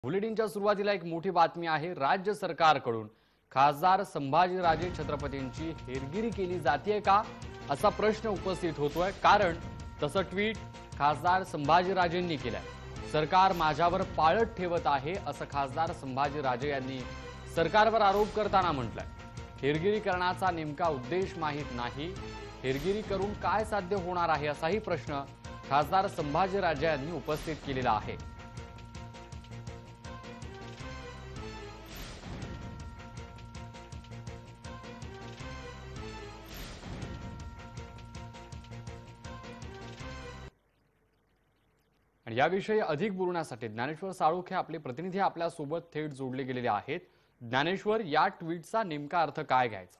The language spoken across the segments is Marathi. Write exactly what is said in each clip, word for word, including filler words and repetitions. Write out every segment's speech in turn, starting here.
बुलेटिनच्या सुरुवातीला एक मोठी बातमी आहे। राज्य सरकारकडून खासदार संभाजीराजे छत्रपतींची हेरगिरी केली जाते का असा प्रश्न उपस्थित होतोय। कारण तसं ट्विट खासदार संभाजीराजेंनी केलंय। सरकार माझ्यावर पाळत ठेवत आहे असं खासदार संभाजीराजे यांनी सरकारवर आरोप करताना म्हटलंय। हेरगिरी करण्याचा नेमका उद्देश माहित नाही, हेरगिरी करून काय साध्य होणार आहे असाही प्रश्न खासदार संभाजीराजे यांनी उपस्थित केलेला आहे। आणि याविषयी अधिक बोलण्यासाठी ज्ञानेश्वर साळुंखे आपले प्रतिनिधी आपल्या सोबत थेट जोडले गेलेले आहेत। ज्ञानेश्वर, या ट्विटचा नेमका अर्थ काय घ्यायचा?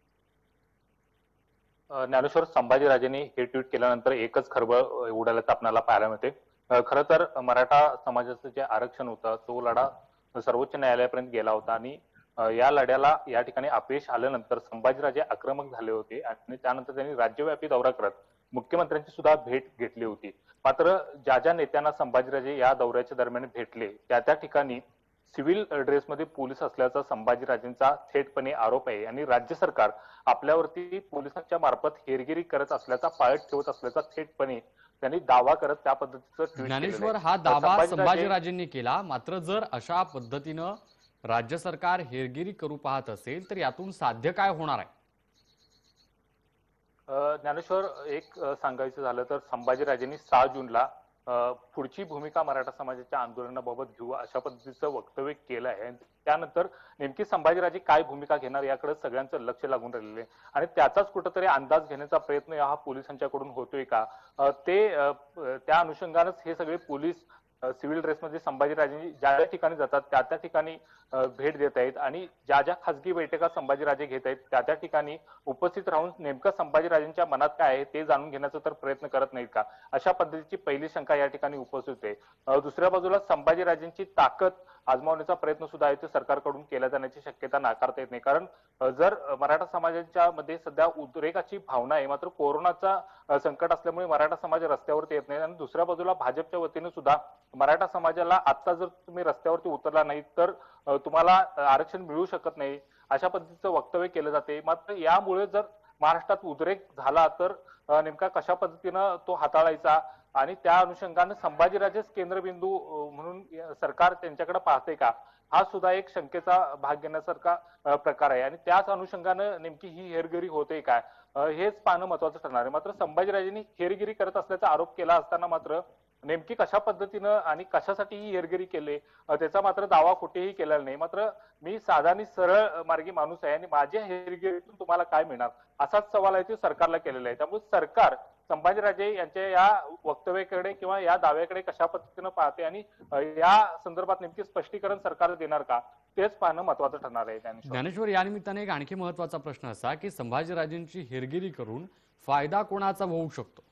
ज्ञानेश्वर, संभाजीराजेंनी हे ट्विट केल्यानंतर एकच खळबळ उडाल्याचं आपल्याला पाहायला मिळते। खरं तर मराठा समाजाचं जे आरक्षण होतं तो लढा सर्वोच्च न्यायालयापर्यंत गेला होता आणि या लढ्याला या ठिकाणी अपयश आल्यानंतर संभाजीराजे आक्रमक झाले होते आणि त्यानंतर त्यांनी राज्यव्यापी दौरा करत मुख्यमंत्र्यांची सुद्धा भेट घेतली होती। मात्र ज्या ज्या नेत्यांना संभाजीराजे या दौऱ्याच्या दरम्यान भेटले त्या त्या ठिकाणी सिव्हिल ड्रेसमध्ये पोलीस असल्याचा संभाजीराजेंचा थेटपणे आरोप आहे आणि राज्य सरकार आपल्यावरती पोलिसांच्या मार्फत हेरगिरी करत असल्याचा पाळत ठेवत असल्याचा थेटपणे त्यांनी दावा करत त्या पद्धतीचं ट्विट केलं। ज्ञानेश्वर, हा दावा संभाजीराजेंनी केला, मात्र जर अशा पद्धतीनं राज्य सरकार हेरगिरी करू पाहत असेल तर यातून साध्य काय होणार आहे? ज्ञानेश्वर, एक सांगायचं झालं तर संभाजीराजेंनी सहा जूनला पुढची भूमिका मराठा समाजाच्या आंदोलनाबाबत घेऊ अशा पद्धतीचं वक्तव्य केलं आहे। त्यानंतर नेमकी संभाजीराजे काय भूमिका घेणार याकडे सगळ्यांचं लक्ष लागून राहिलेलं आहे आणि त्याचाच कुठेतरी अंदाज घेण्याचा प्रयत्न हा पोलिसांच्याकडून होतोय का, ते त्या अनुषंगानेच हे सगळे पोलीस सिव्हिल ड्रेसमध्ये संभाजीराजे ज्या ज्या ठिकाणी जातात त्या त्या ठिकाणी भेट देत आहेत आणि ज्या ज्या खासगी बैठका संभाजीराजे घेत आहेत त्या त्या ठिकाणी उपस्थित राहून नेमकं संभाजीराजेंच्या मनात काय आहे ते जाणून घेण्याचा तर प्रयत्न करत नाहीत का, अशा पद्धतीची पहिली शंका या ठिकाणी उपस्थित आहे। दुसऱ्या बाजूला संभाजीराजेंची ताकद आजमावण्याचा प्रयत्न सुद्धा आहे ते सरकारकडून केला जाण्याची शक्यता नाकारता येत नाही। कारण जर मराठा समाजाच्या मध्ये सध्या उद्रेकाची भावना आहे, मात्र कोरोनाचा संकट असल्यामुळे मराठा समाज रस्त्यावरती येत नाही आणि दुसऱ्या बाजूला भाजपच्या वतीने सुद्धा मराठा समाजाला आता जर तुम्ही रस्त्यावरती उतरला नाही तर तुम्हाला आरक्षण मिळू शकत नाही अशा पद्धतीचं वक्तव्य केलं जाते। मात्र यामुळे जर महाराष्ट्रात उद्रेक झाला तर नेमका कशा पद्धतीनं तो हाताळायचा आणि त्या अनुषंगाने संभाजीराजेच केंद्रबिंदू म्हणून सरकार त्यांच्याकडे पाहते का, हा सुद्धा एक शंकेचा भाग घेण्यासारखा प्रकार आहे आणि त्याच अनुषंगानं नेमकी ही हेरगिरी होते काय हेच पाहणं महत्वाचं ठरणार आहे। मात्र संभाजीराजेंनी हेरगिरी करत असल्याचा आरोप केला असताना मात्र नेमकी कशा पद्धतीनं आणि कशासाठी ही हेरगिरी केली त्याचा मात्र दावा कुठेही केलेला नाही। मात्र मी साधा आणि सरळ मार्गी माणूस आहे आणि माझ्या हेरगिरीतून तुम्हाला काय मिळणार असाच सवाल आहे तो सरकारला केलेला आहे। त्यामुळे सरकार संभाजीराजे यांच्या या वक्तव्याकडे किंवा या दाव्याकडे कशा पद्धतीनं पाहते आणि या संदर्भात नेमकी स्पष्टीकरण सरकार देणार का तेच पाहणं महत्वाचं ठरणार आहे। ज्ञानेश्वर, या निमित्ताने एक आणखी महत्वाचा प्रश्न असा की संभाजीराजेंची हेरगिरी करून फायदा कोणाचा होऊ शकतो?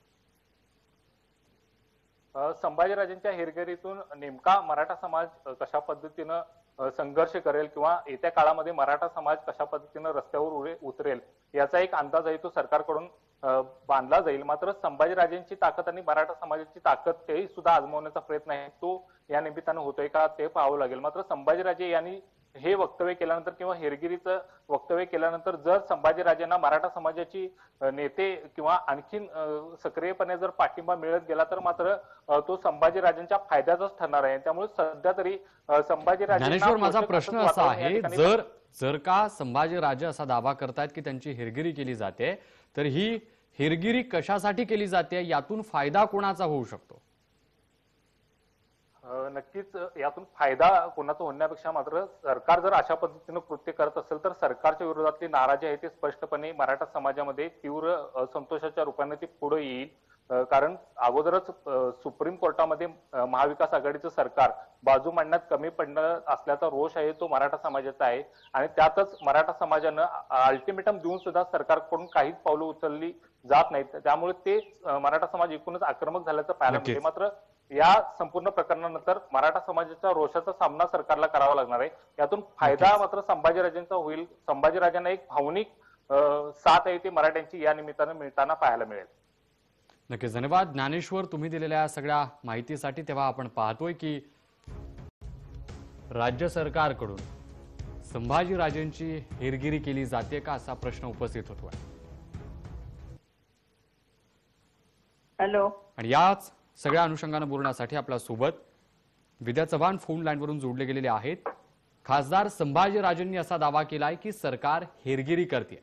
संभाजीराजेंच्या हेरगिरीतून नेमका मराठा समाज कशा पद्धतीनं संघर्ष करेल किंवा येत्या काळामध्ये मराठा समाज कशा पद्धतीनं रस्त्यावर उतरेल याचा एक अंदाज आहे तो सरकारकडून बांधला जाईल। मात्र संभाजीराजेंची ताकद आणि मराठा समाजाची ताकद तेही सुद्धा आजमावण्याचा प्रयत्न आहे तो या निमित्तानं होतोय का ते पाहावं लागेल। मात्र संभाजीराजे यांनी हे वक्तव्य केल्यानंतर किंवा हेरगिरीचं वक्तव्य केल्यानंतर जर संभाजीराजेंना मराठा समाजाची नेते किंवा आणखीन सक्रियपणे जर पाठिंबा मिळत गेला तर मात्र तो संभाजीराजेंच्या फायद्याचाच ठरणार आहे। त्यामुळे सध्या तरी संभाजीराजे ज्ञानेश्वर, माझा प्रश्न असा आहे, जर जर का संभाजीराजे असा दावा करतायत की त्यांची हेरगिरी केली जाते तर ही हेरगिरी कशासाठी केली जाते, यातून फायदा कोणाचा होऊ शकतो? नक्कीच यातून फायदा कोणाचा होण्यापेक्षा मात्र सरकार जर अशा पद्धतीनं कृत्य करत असेल तर सरकारच्या विरोधातली नाराजी आहे ती स्पष्टपणे मराठा समाजामध्ये तीव्र असंतोषाच्या रूपाने ती पुढे येईल। कारण अगोदरच सुप्रीम कोर्टामध्ये महाविकास आघाडीचं सरकार बाजू मांडण्यात कमी पडणं असल्याचा रोष आहे तो मराठा समाजाचा आहे आणि त्यातच मराठा समाजानं अल्टिमेटम देऊन सुद्धा सरकारकडून काहीच पावलं उचलली जात नाहीत। त्यामुळे ते मराठा समाज एकूणच आक्रमक झाल्याचं पाहायला मिळते। मात्र या संपूर्ण प्रकरणानंतर मराठा समाजाच्या रोषाचा सामना सरकारला करावा लागणार आहे। यातून फायदा मात्र संभाजीराजेंचा होईल। संभाजीराजांना एक भावनिक साथ आहे ती मराठ्यांची या निमित्तानं मिळताना पाहायला मिळेल। नक्कीच धन्यवाद ज्ञानेश्वर, तुम्ही दिलेल्या सगळ्या माहितीसाठी। तेव्हा आपण पाहतोय की राज्य सरकारकडून संभाजीराजेंची हेरगिरी केली जाते का असा प्रश्न उपस्थित होतोय। हॅलो। आणि याच सगळ्या अनुषंगाने बोलण्यासाठी आपल्या सोबत विद्या चव्हाण फोन लाईनवरून जोडले गेलेले आहेत। खासदार संभाजीराजेंनी असा दावा केलाय की सरकार हेरगिरी करते।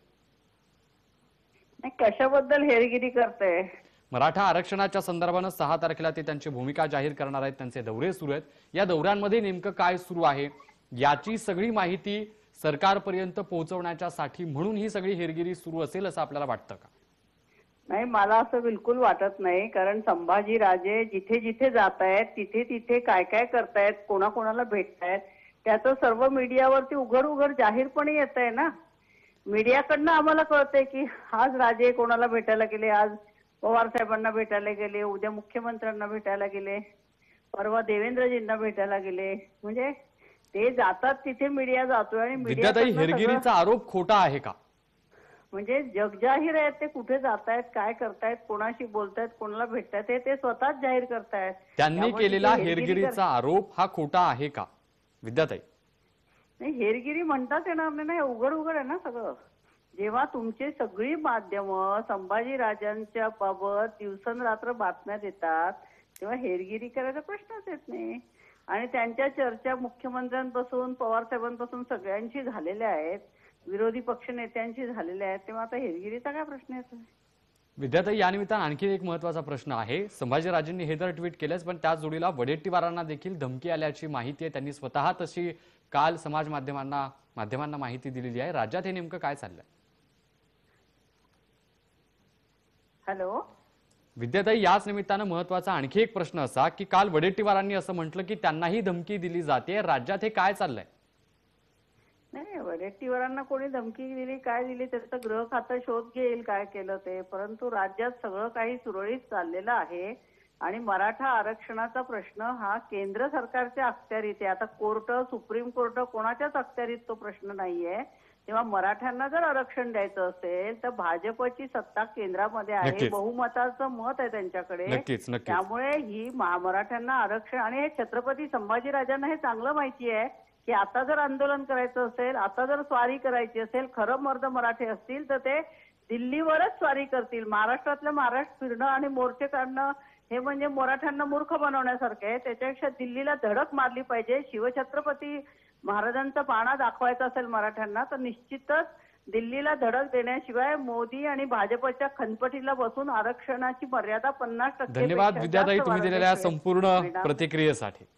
कशाबद्दल हेरगिरी करते? मराठा आरक्षणाच्या संदर्भाने सहा तारखेला ते त्यांची भूमिका जाहीर करणार आहेत। त्यांचे दौरे सुरू आहेत। या दौऱ्यांमध्ये नेमकं काय सुरू आहे याची सगळी माहिती सरकारपर्यंत पोहोचवण्याच्यासाठी म्हणून ही सगळी हेरगिरी सुरू असेल असं आपल्याला वाटतं का? नाही, मला असं बिलकुल वाटत नाही। कारण संभाजीराजे जिथे जिथे जात आहेत तिथे तिथे काय काय करतायत, कोणाकोणाला भेटतायत त्याचं सर्व मीडियावरती उघड उघड जाहीरपणे येत आहे ना। मीडियाकडनं आम्हाला कळतंय की आज राजे कोणाला भेटायला गेले, आज पवार साहेबांना भेटायला गेले, उद्या मुख्यमंत्र्यांना भेटायला गेले, परवा देवेंद्रजींना भेटायला गेले। म्हणजे ते जातात तिथे मीडिया जातोय आणि विद्याताई, हेरगिरीचा आरोप खोटा आहे का? म्हणजे जगजाहीर आहेत ते कुठे जातायत, काय करतायत, कोणाशी बोलतायत, कोणाला भेटतायत हे ते स्वतःच जाहीर करतायत। त्यांनी केलेला हेरगिरीचा आरोप हा खोटा आहे का विद्याताई? नाही, हेरगिरी म्हणताच येणार नाही, उघड उघड आहे ना सगळं। जेव्हा तुमची सगळी माध्यमं संभाजीराजांच्या बाबत दिवसरात्र बातम्या देतात तेव्हा हेरगिरी करायचा प्रश्नच येत नाही। आणि त्यांच्या चर्चा मुख्यमंत्र्यांपासून पवार साहेबांपासून सगळ्यांशी झालेल्या आहेत, विरोधी पक्ष नेत्यांशी झालेल्या आहेत, तेव्हा आता हेरगिरीचा काय प्रश्न येतो? विद्याताई, या निमित्तानं आणखी एक महत्वाचा प्रश्न आहे। संभाजीराजेंनी हे तर ट्विट केलंच, पण त्याच जोडीला वडेट्टीवारांना देखील धमकी आल्याची माहिती आहे। त्यांनी स्वतः तशी काल समाज माध्यमांना माध्यमांना माहिती दिलेली आहे। राज्यात हे नेमकं काय चाललंय? हॅलो विद्याताई, याच निमित्तानं महत्वाचा आणखी एक प्रश्न असा की काल वडेट्टीवारांनी असं म्हटलं की त्यांनाही धमकी दिली जाते। राज्यात हे काय चाललंय? नाही, वडेट्टीवारांना कोणी धमकी दिली, काय दिली त्याचा गृह खातं शोध घेईल काय केलं ते। परंतु राज्यात सगळं काही सुरळीत चाललेलं आहे आणि मराठा आरक्षणाचा प्रश्न हा केंद्र सरकारच्या अखत्यारीत आहे। आता कोर्ट, सुप्रीम कोर्ट कोणाच्याच अखत्यारीत तो प्रश्न नाहीये। तेव्हा मराठ्यांना जर आरक्षण द्यायचं असेल तर भाजपची सत्ता केंद्रामध्ये आहे, बहुमताचं मत आहे त्यांच्याकडे। नक्कीच नक्कीच त्यामुळे ही मराठ्यांना आरक्षण, आणि हे छत्रपती संभाजीराजांना हे चांगलं माहिती आहे की आता जर आंदोलन करायचं असेल, आता जर स्वारी करायची असेल, खरं मर्द मराठे असतील तर ते दिल्लीवरच स्वारी करतील। महाराष्ट्रातलं महाराष्ट्र फिरणं आणि मोर्चे काढणं हे म्हणजे मराठ्यांना मूर्ख बनवण्यासारखं आहे। त्याच्यापेक्षा दिल्लीला धडक मारली पाहिजे। शिवछत्रपती महाराजांचा पाणा दाखवायचा असेल मराठ्यांना तर निश्चितच दिल्लीला धडक देण्याशिवाय मोदी आणि भाजपच्या खनपटीला बसून आरक्षणाची मर्यादा पन्नास टक्के धन्यवाद विद्याताई, तुम्ही दिलेल्या संपूर्ण प्रतिक्रियेसाठी।